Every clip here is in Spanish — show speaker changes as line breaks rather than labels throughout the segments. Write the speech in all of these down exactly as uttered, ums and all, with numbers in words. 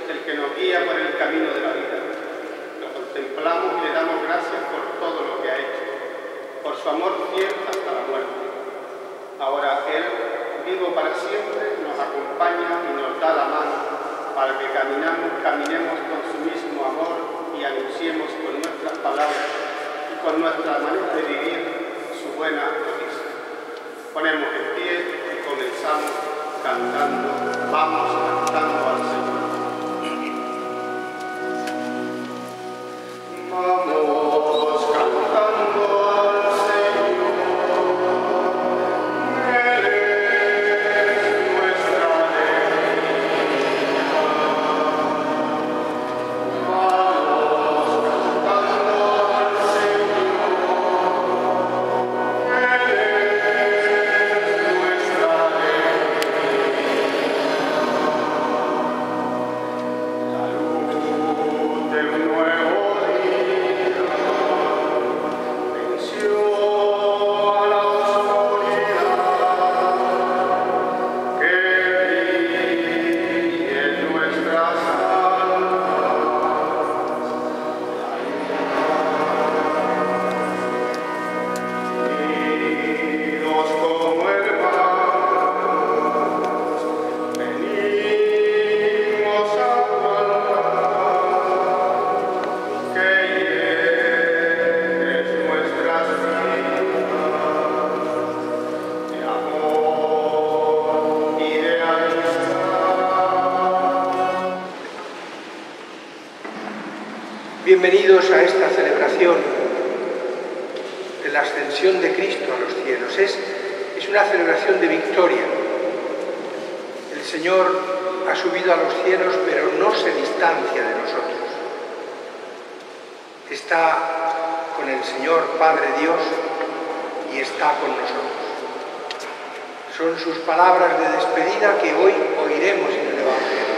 el que nos guía por el camino de la vida. Lo contemplamos y le damos gracias por todo lo que ha hecho, por su amor fiel hasta la muerte. Ahora Él, vivo para siempre, nos acompaña y nos da la mano para que caminamos, caminemos con su mismo amor y anunciemos con nuestras palabras y con nuestra manera de vivir su buena noticia. Ponemos en pie y comenzamos cantando, vamos cantando al Señor. Vamos cantando al Señor, Él es nuestra alegría. Vamos cantando al Señor, Él es nuestra alegría. La luz de un nuevo
Bienvenidos a esta celebración de la ascensión de Cristo a los cielos. Es, es una celebración de victoria. El Señor ha subido a los cielos, pero no se distancia de nosotros. Está con el Señor Padre Dios y está con nosotros. Son sus palabras de despedida que hoy oiremos en el Evangelio.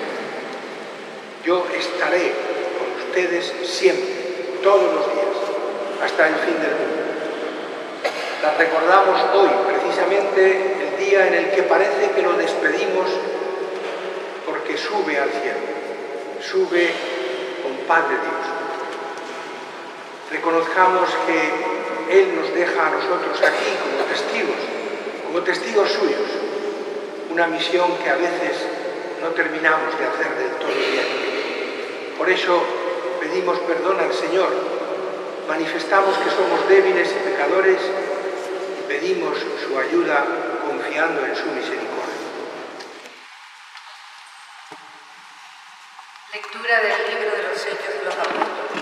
Yo estaré ustedes siempre, todos los días, hasta el fin del mundo. Las recordamos hoy, precisamente el día en el que parece que lo despedimos porque sube al cielo, sube con Padre Dios. Reconozcamos que Él nos deja a nosotros aquí como testigos, como testigos suyos, una misión que a veces no terminamos de hacer del todo bien. Por eso pedimos perdón al Señor, manifestamos que somos débiles y pecadores y pedimos su ayuda confiando en su misericordia.
Lectura del libro de los Hechos de los Apóstoles.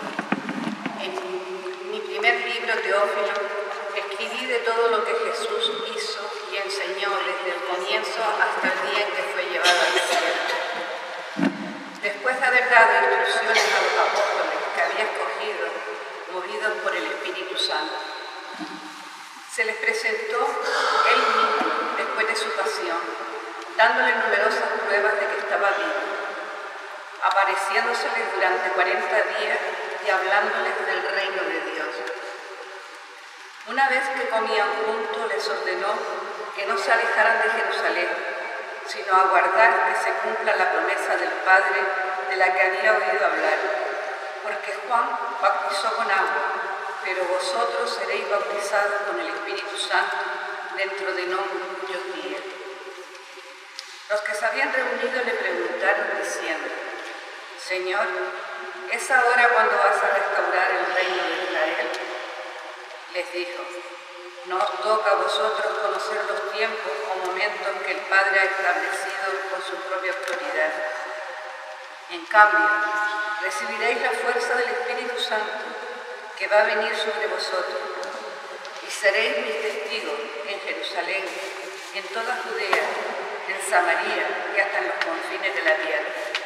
En mi primer libro, Teófilo, escribí de todo lo que Jesús hizo y enseñó desde el comienzo hasta el día en que fue llevado al cielo. Después de haber dado instrucciones a los apóstoles que había escogido, movidos por el Espíritu Santo, se les presentó Él mismo después de su pasión, dándoles numerosas pruebas de que estaba vivo, apareciéndoseles durante cuarenta días y hablándoles del reino de Dios. Una vez que comían juntos, les ordenó que no se alejaran de Jerusalén, sino aguardar que se cumpla la promesa del Padre de la que había oído hablar. Porque Juan bautizó con agua, pero vosotros seréis bautizados con el Espíritu Santo dentro de no muchos días. Los que se habían reunido le preguntaron diciendo: Señor, ¿es ahora cuando vas a restaurar el reino de Israel? Les dijo: no os toca a vosotros conocer los tiempos o momentos que el Padre ha establecido por su propia autoridad. En cambio, recibiréis la fuerza del Espíritu Santo, que va a venir sobre vosotros, y seréis mis testigos en Jerusalén, en toda Judea, en Samaria y hasta en los confines de la tierra.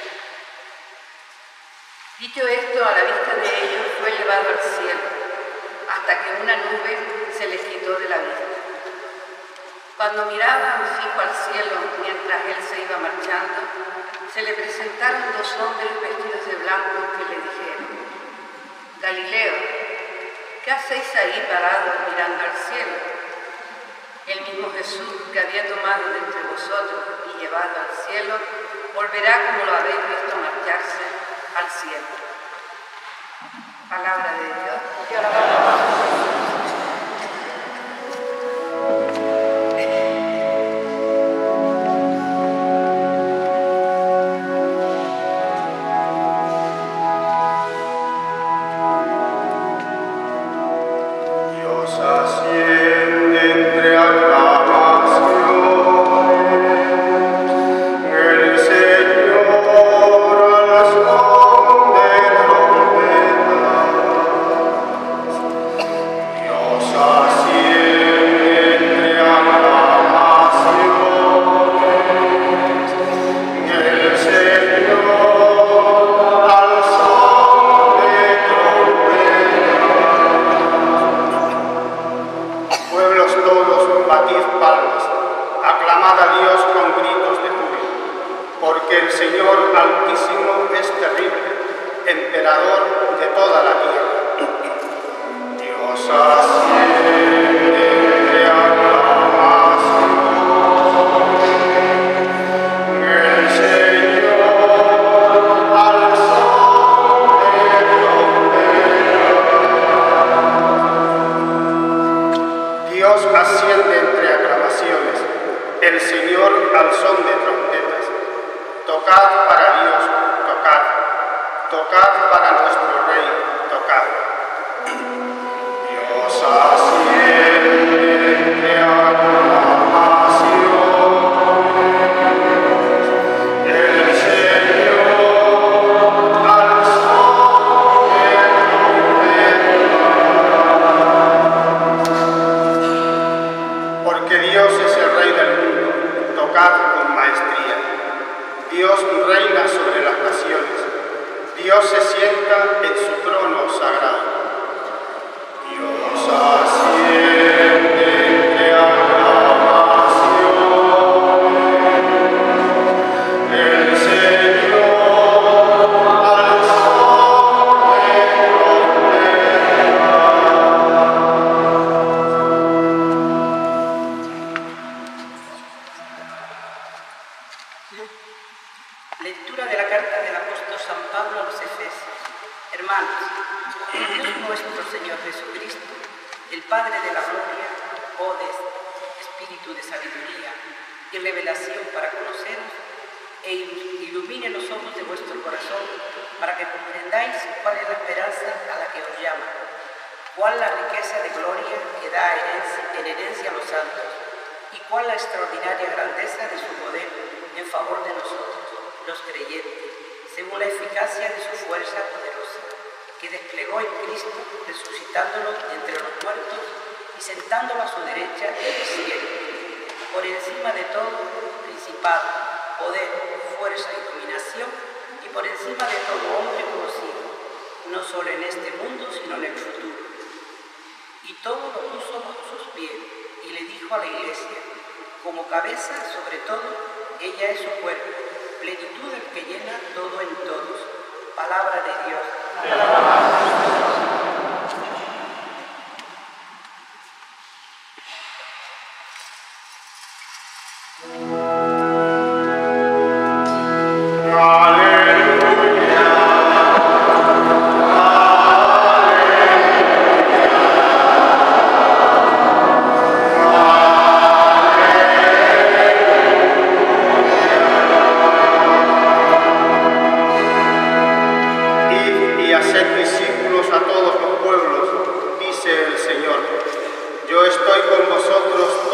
Dicho esto, a la vista de ellos fue llevado al cielo, hasta que una nube se les quitó de la vista. Cuando miraban fijo al cielo mientras él se iba marchando, se le presentaron dos hombres vestidos de blanco que le dijeron: Galileo, ¿qué hacéis ahí parados mirando al cielo? El mismo Jesús que había tomado de entre vosotros y llevado al cielo, volverá como lo habéis visto marcharse al cielo. Palabra de Dios. Te alabamos.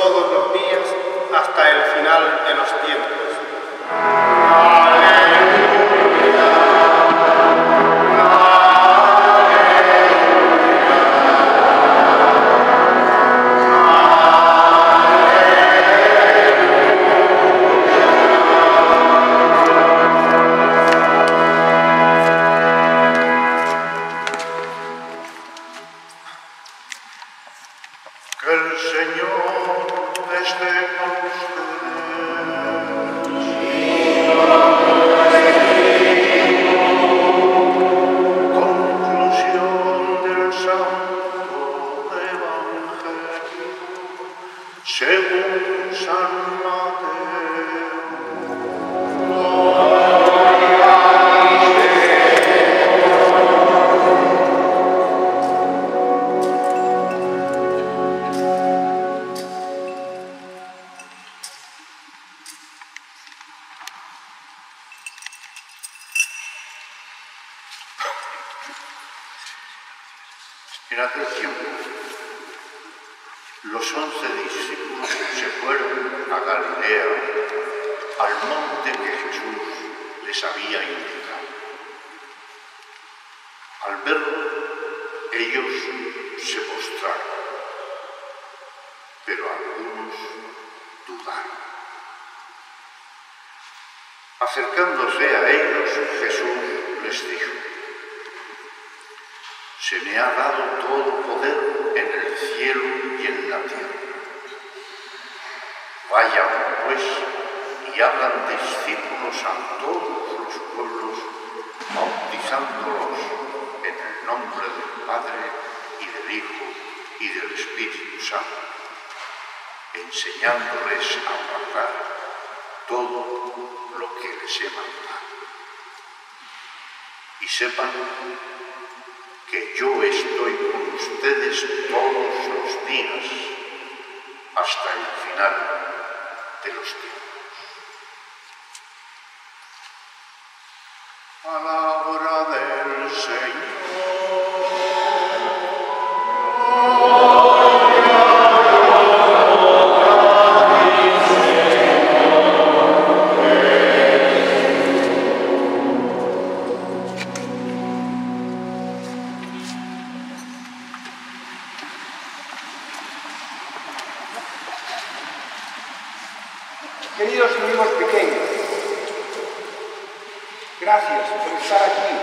Hasta el final de los tiempos. Aleluya.
En aquel tiempo, los once discípulos se fueron a Galilea, al monte que Jesús les había indicado. Al verlo, ellos se postraron, pero algunos dudaron. Acercándose a ellos, Jesús les dijo: se me ha dado todo poder en el cielo y en la tierra. Vayan, pues, y hagan discípulos a todos los pueblos, bautizándolos en el nombre del Padre y del Hijo y del Espíritu Santo, enseñándoles a guardar todo lo que les he mandado. Y sepan que yo estoy con ustedes todos los días, hasta el final de los tiempos. Palabra del Señor.
Queridos amigos pequeños, gracias por estar aquí,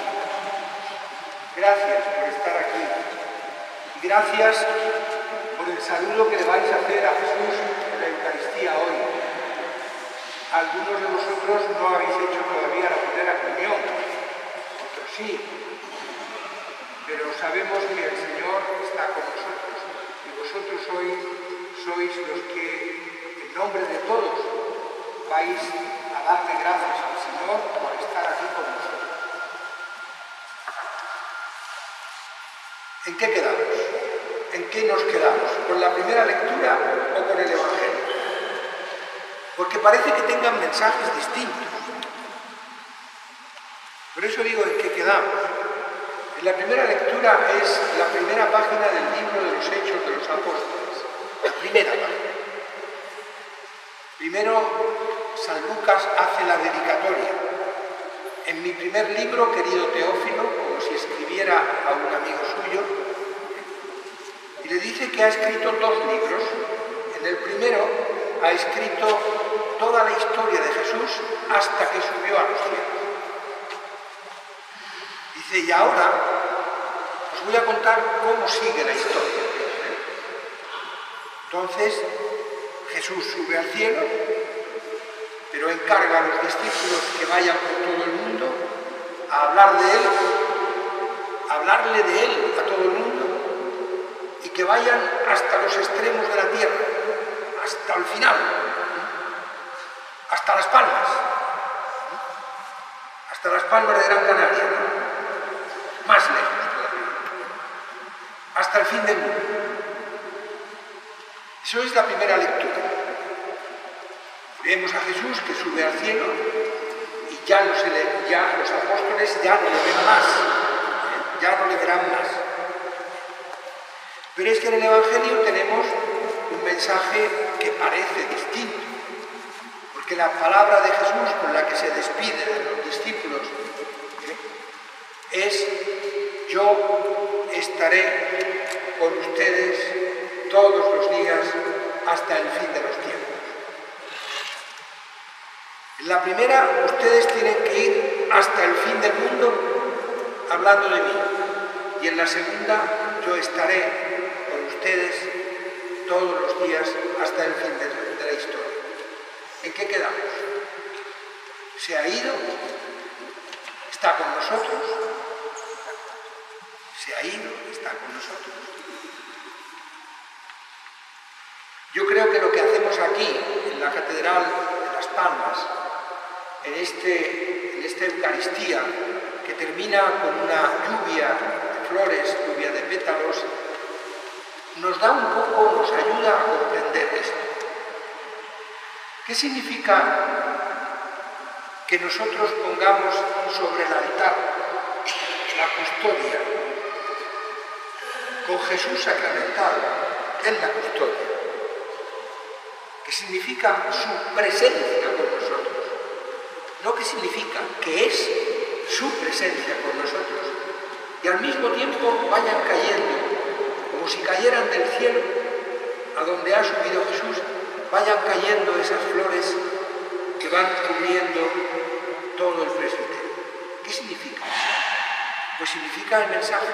gracias por estar aquí y gracias por el saludo que le vais a hacer a Jesús en la Eucaristía hoy. Algunos de vosotros no habéis hecho todavía la primera comunión, otros sí, pero sabemos que el Señor está con nosotros y vosotros hoy sois los que en nombre de todos vais a darle gracias al Señor por estar aquí con nosotros. ¿En qué quedamos? ¿En qué nos quedamos? ¿Con la primera lectura o con el Evangelio? Porque parece que tengan mensajes distintos. Por eso digo en qué quedamos. En la primera lectura es la primera página del libro de los Hechos de los Apóstoles. La primera página. Primero, San Lucas hace la dedicatoria. En mi primer libro, querido Teófilo, como si escribiera a un amigo suyo, y le dice que ha escrito dos libros. En el primero ha escrito toda la historia de Jesús hasta que subió a los cielos. Dice, y ahora os voy a contar cómo sigue la historia. Entonces, Jesús sube al cielo, pero encarga a los discípulos que vayan por todo el mundo a hablar de Él, a hablarle de Él a todo el mundo, y que vayan hasta los extremos de la tierra, hasta el final, hasta Las Palmas, hasta Las Palmas de Gran Canaria, más lejos todavía, hasta el fin del mundo. Eso es la primera lectura. Vemos a Jesús que sube al cielo y ya, no se le, ya los apóstoles ya no le ven más, ya no le verán más. Pero es que en el Evangelio tenemos un mensaje que parece distinto, porque la palabra de Jesús con la que se despide de los discípulos ¿eh? es: yo estaré con ustedes todos los días hasta el fin de los tiempos. En la primera, ustedes tienen que ir hasta el fin del mundo hablando de mí. Y en la segunda, yo estaré con ustedes todos los días hasta el fin de, de la historia. ¿En qué quedamos? ¿Se ha ido? ¿Está con nosotros? ¿Se ha ido? ¿Está con nosotros? Yo creo que lo que hacemos aquí, en la Catedral de Las Palmas, en, este, en esta Eucaristía, que termina con una lluvia de flores, lluvia de pétalos, nos da un poco, nos ayuda a comprender esto. ¿Qué significa que nosotros pongamos sobre el altar la custodia. Con Jesús sacramentado, es la custodia, que significa su presencia con nosotros. No que significa, que es su presencia con nosotros. Y al mismo tiempo vayan cayendo, como si cayeran del cielo, a donde ha subido Jesús, vayan cayendo esas flores que van cubriendo todo el presbiterio. ¿Qué significa? Pues significa el mensaje.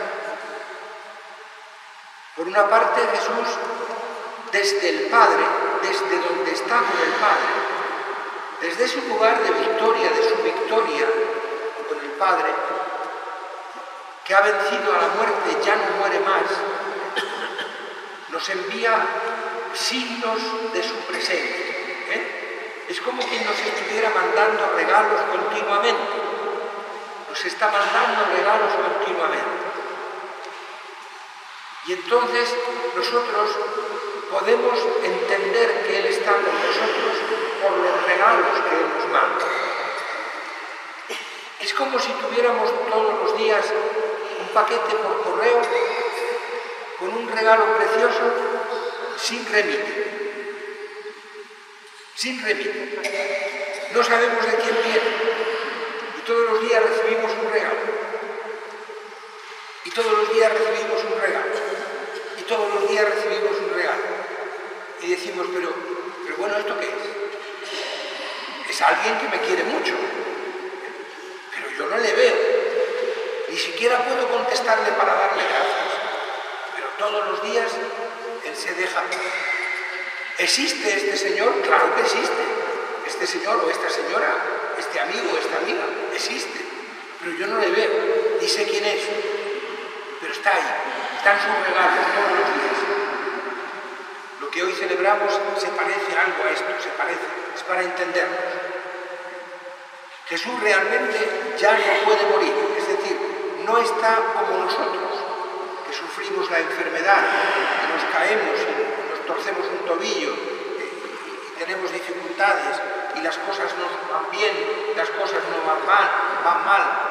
Por una parte, Jesús, desde el Padre, desde donde está con el Padre, desde su lugar de victoria, de su victoria con el Padre, que ha vencido a la muerte, ya no muere más, nos envía signos de su presencia. ¿eh? Es como quien nos estuviera mandando regalos continuamente. Nos está mandando regalos continuamente. Y entonces nosotros podemos entender que Él está con nosotros por los regalos que Él nos manda. Es como si tuviéramos todos los días un paquete por correo con un regalo precioso sin remite. Sin remite. No sabemos de quién viene. Y todos los días recibimos un regalo. Y todos los días recibimos un regalo. Y todos los días recibimos un regalo. Y decimos, pero, pero bueno, ¿esto qué es? Es alguien que me quiere mucho. Pero yo no le veo. Ni siquiera puedo contestarle para darle gracias. Pero todos los días Él se deja. ¿Existe este señor? Claro que existe. Este señor o esta señora, este amigo o esta amiga, existe. Pero yo no le veo, ni sé quién es. Pero está ahí, están sus regalos todos los días. Lo que hoy celebramos se parece algo a esto, se parece, es para entendernos. Jesús realmente ya no puede morir, es decir, no está como nosotros, que sufrimos la enfermedad, que nos caemos y nos torcemos un tobillo y tenemos dificultades y las cosas no van bien, las cosas no van mal, van mal.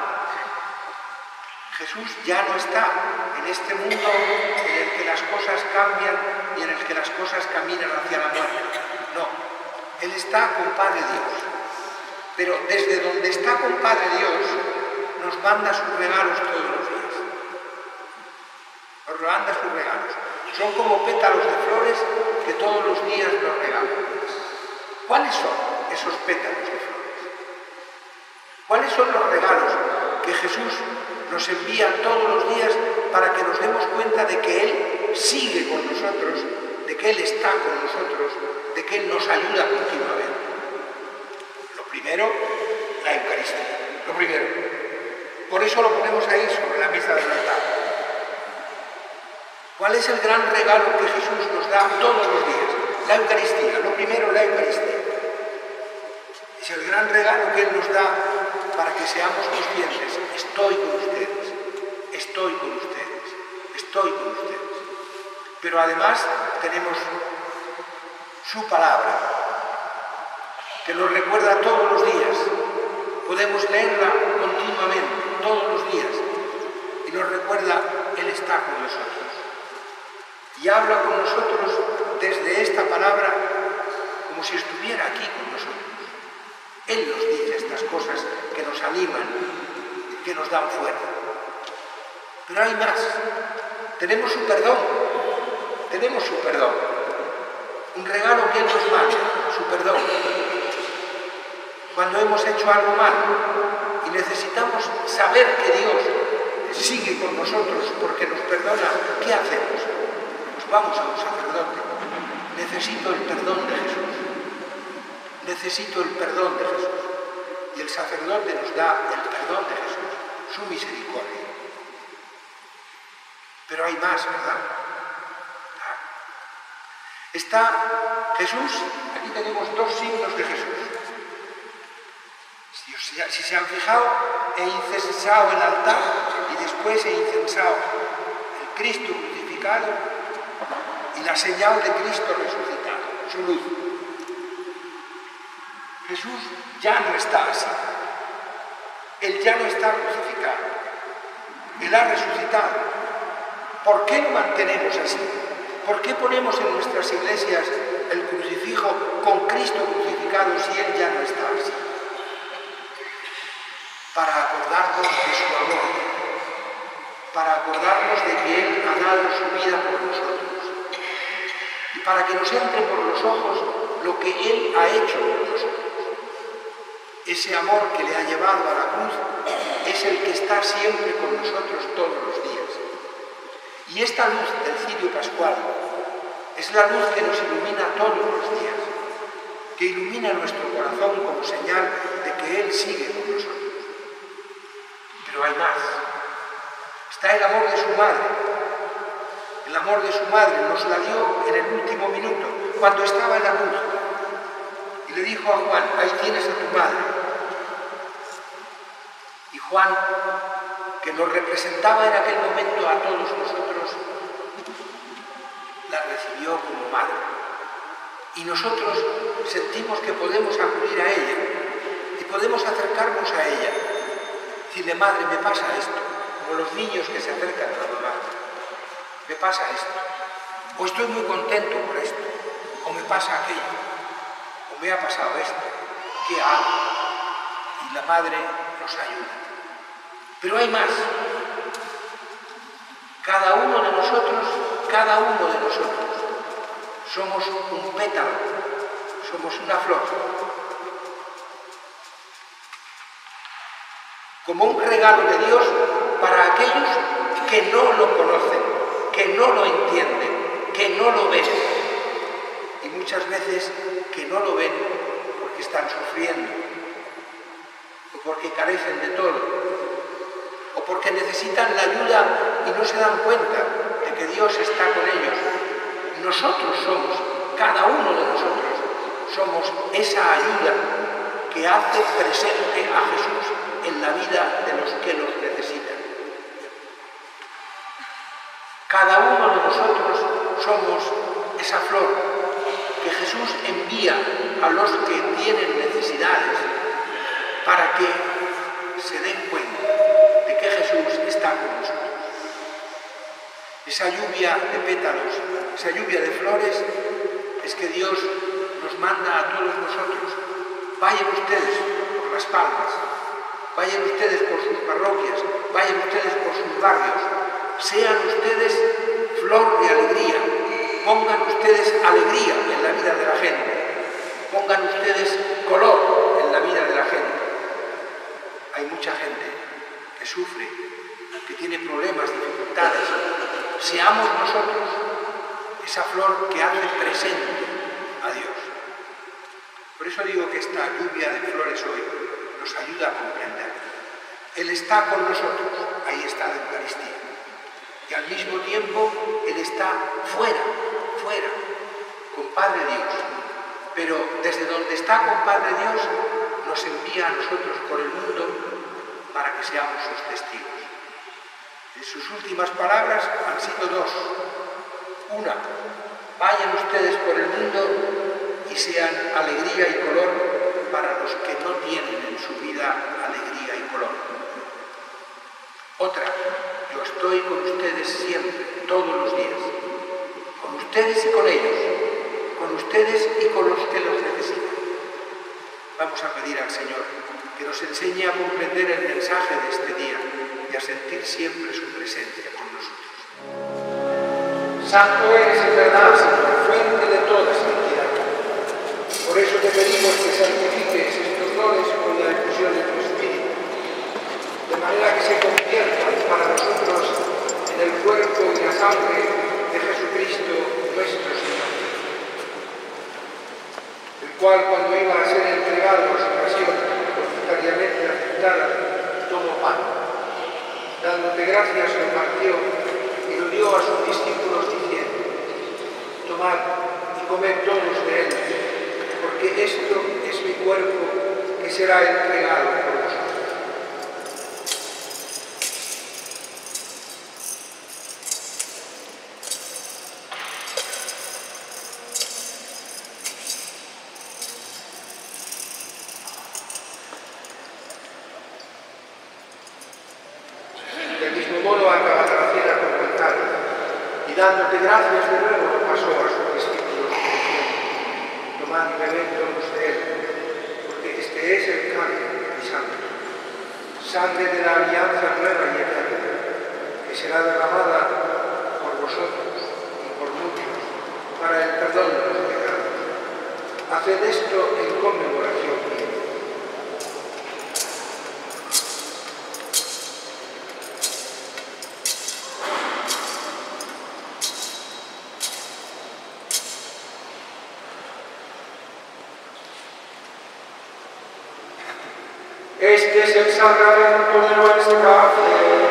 Jesús ya no está en este mundo en el que las cosas cambian y en el que las cosas caminan hacia la muerte. No, Él está con Padre Dios. Pero desde donde está con Padre Dios, nos manda sus regalos todos los días. Nos manda sus regalos. Son como pétalos de flores que todos los días nos regalan. ¿Cuáles son esos pétalos de flores? ¿Cuáles son los regalos que Jesús nos envía todos los días para que nos demos cuenta de que Él sigue con nosotros, de que Él está con nosotros, de que Él nos ayuda continuamente? Lo primero, la Eucaristía. Lo primero. Por eso lo ponemos ahí sobre la mesa del altar. ¿Cuál es el gran regalo que Jesús nos da todos los días? La Eucaristía. Lo primero, la Eucaristía. Es el gran regalo que Él nos da para que seamos conscientes. Estoy con ustedes, estoy con ustedes, estoy con ustedes. Pero además tenemos su palabra, que nos recuerda todos los días. Podemos leerla continuamente, todos los días. Y nos recuerda, Él está con nosotros. Y habla con nosotros desde esta palabra como si estuviera aquí con nosotros. Él nos dice estas cosas que nos animan, que nos dan fuerza. Pero hay más. Tenemos su perdón. Tenemos su perdón. Un regalo que Él nos manda, su perdón. Cuando hemos hecho algo mal y necesitamos saber que Dios sigue con nosotros porque nos perdona, ¿qué hacemos? Pues vamos a un sacerdote. Necesito el perdón de Jesús. Necesito el perdón de Jesús. Y el sacerdote nos da el perdón de Jesús, su misericordia. Pero hay más, ¿verdad? Está Jesús, aquí tenemos dos signos de Jesús. Si, si se han fijado, he incensado el altar y después he incensado el Cristo crucificado y la señal de Cristo resucitado, su luz. Jesús ya no está así. Él ya no está crucificado. Él ha resucitado. ¿Por qué lo mantenemos así? ¿Por qué ponemos en nuestras iglesias el crucifijo con Cristo crucificado si Él ya no está así? Para acordarnos de su amor, para acordarnos de que Él ha dado su vida por nosotros y para que nos entre por los ojos lo que Él ha hecho por nosotros. Ese amor que le ha llevado a la cruz es el que está siempre con nosotros todos los días. Y esta luz del cirio pascual es la luz que nos ilumina todos los días, que ilumina nuestro corazón como señal de que Él sigue con nosotros. Pero hay más. Está el amor de su madre. El amor de su madre nos la dio en el último minuto, cuando estaba en la cruz. Y le dijo a Juan, ahí tienes a tu madre. Y Juan, que nos representaba en aquel momento a todos nosotros, la recibió como madre. Y nosotros sentimos que podemos acudir a ella y podemos acercarnos a ella. Decirle, madre, me pasa esto, como los niños que se acercan a la mamá. Me pasa esto, o estoy muy contento por esto, o me pasa aquello, o me ha pasado esto, ¿qué hago? Y la madre nos ayuda. Pero hay más. Cada uno de nosotros, cada uno de nosotros, somos un pétalo, somos una flor. Como un regalo de Dios para aquellos que no lo conocen, que no lo entienden, que no lo ven. Y muchas veces que no lo ven porque están sufriendo, o porque carecen de todo, o porque necesitan la ayuda y no se dan cuenta de que Dios está con ellos. Nosotros somos, cada uno de nosotros, somos esa ayuda que hace presente a Jesús en la vida de los que nos necesitan. Cada uno de nosotros somos esa flor que Jesús envía a los que tienen necesidades para que se den cuenta de que Jesús está con nosotros. Esa lluvia de pétalos, esa lluvia de flores, es que Dios nos manda a todos nosotros. Vayan ustedes por las palmas, vayan ustedes por sus parroquias, vayan ustedes por sus barrios, sean ustedes flor de alegría, pongan ustedes alegría en la vida de la gente, pongan ustedes color en la vida de la gente. Hay mucha gente que sufre, que tiene problemas, dificultades. Seamos nosotros esa flor que hace presente a Dios. Por eso digo que esta lluvia de flores hoy nos ayuda a comprender. Él está con nosotros, ahí está la Eucaristía. Y al mismo tiempo Él está fuera, fuera, con Padre Dios. Pero desde donde está con Padre Dios, nos envía a nosotros por el mundo para que seamos sus testigos. Y sus últimas palabras han sido dos. Una, vayan ustedes por el mundo y sean alegría y color para los que no tienen en su vida alegría y color. Otra, yo estoy con ustedes siempre, todos los días, con ustedes y con ellos, con ustedes y con los que los necesitan. Vamos a pedir al Señor que nos enseñe a comprender el mensaje de este día y a sentir siempre su presencia con nosotros. Santo eres en verdad, Señor, fuente de toda santidad. Por eso te pedimos que santifiques estos dones con la efusión de tu Espíritu, de manera que se conviertan para nosotros en el cuerpo y la sangre de Jesucristo nuestro Señor, el cual, cuando iba a ser entregado a su pasión, voluntariamente aceptada, tomó pan, dándote gracias, lo partió y lo dio a sus discípulos diciendo: tomad y comed todos de él, porque esto es mi cuerpo que será entregado por vosotros. Del mismo modo, dándote gracias de nuevo, pasó a sus discípulos diciendo: tomad y bebed todos de él, porque este es el cáliz de mi sangre, sangre de la alianza nueva y eterna, que será derramada por vosotros y por muchos para el perdón de los pecados. Haced esto en conmemoración mía. Este es el sacramento de nuestra fe.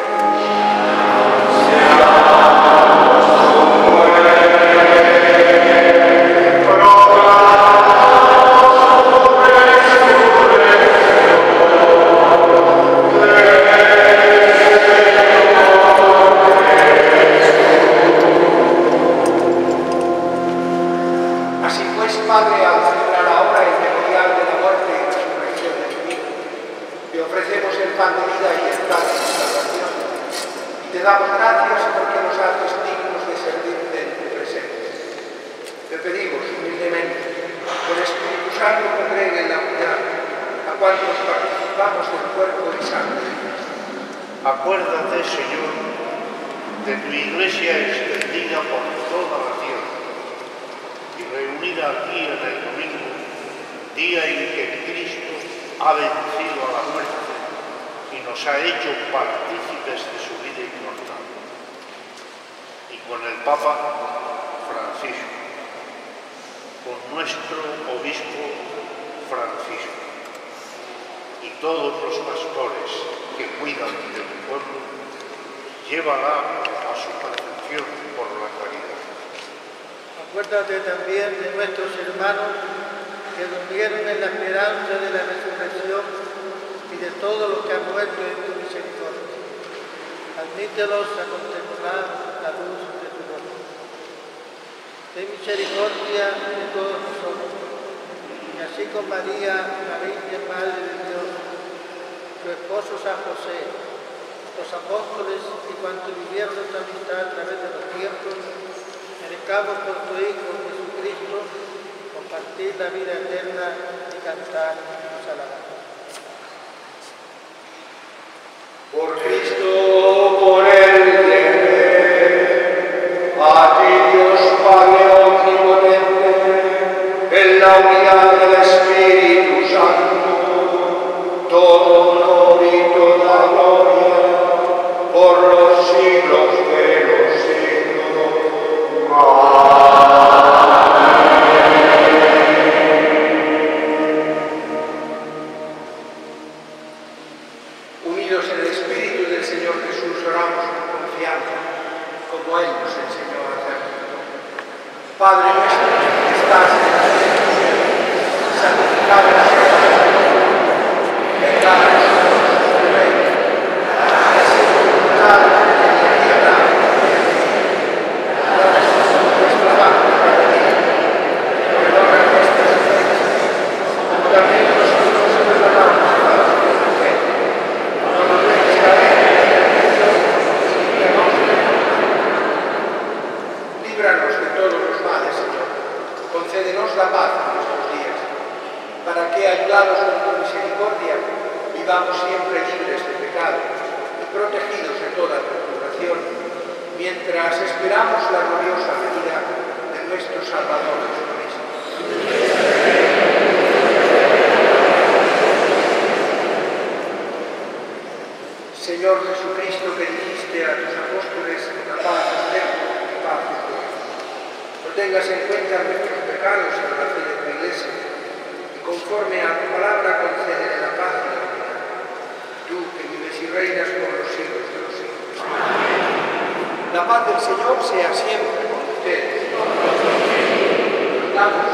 Así pues, Padre, al celebrar ahora el memorial de la muerte y resurrección de tu Hijo, te ofrecemos el pan de vida y el pan de salvación, y te damos gracias porque nos haces dignos de servirte en tu presencia. Te pedimos humildemente que el Espíritu Santo congregue en la unidad a cuantos participamos del cuerpo y sangre de Cristo.
Acuérdate, Señor, de tu Iglesia extendida por toda la tierra y reunida aquí en el domingo, día en que Cristo ha vencido a la muerte y nos ha hecho partícipes de su vida inmortal. Y con el Papa Francisco, con nuestro obispo Francisco y todos los pastores que cuidan de tu pueblo, llévala a su perfección por la caridad.
Acuérdate también de nuestros hermanos que durmieron en la esperanza de la resurrección y de todos los que han muerto en tu misericordia. Admítelos a contemplar la luz de tu rostro. Ten misericordia de todos nosotros, y así con María, la Virgen Madre de Dios, su esposo San José, los apóstoles y cuantos vivieron nuestra amistad a través de los tiempos, merezcamos por tu Hijo Jesucristo compartir la vida eterna y cantar sus alabanzas.
Por Cristo, por él, a ti Dios Padre omnipotente, en la unidad del Espíritu Santo, todo honor y toda gloria, por los siglos de los siglos. Amén. Unidos en el Espíritu del Señor Jesús, oramos con confianza, como Él nos enseñó a hacer. Padre nuestro que estás en el cielo, santificado sea tu nombre. Venga a nosotros tu reino. Hágase tu voluntad en la tierra como en el cielo. Danos nuestro pan de cada día. Perdona nuestras ofensas, como también nosotros perdonamos a los que nos ofenden. No nos dejes caer en la tentación, y líbranos del mal. Líbranos de todos los males, Señor. Concédenos la paz en nuestros días, para que, ayudados por tu misericordia, vivamos siempre libres de pecado y protegidos de toda perturbación, mientras esperamos la gloriosa venida de nuestro Salvador Jesucristo. Señor Jesucristo, que dijiste a tus apóstoles: la paz os dejo, mi paz os doy. No tengas en cuenta nuestros pecados en la fe de tu Iglesia, y conforme a tu palabra concédele la paz y la unidad. Tú que vives y reinas por los siglos de los siglos. La paz del Señor sea siempre con ustedes. Damos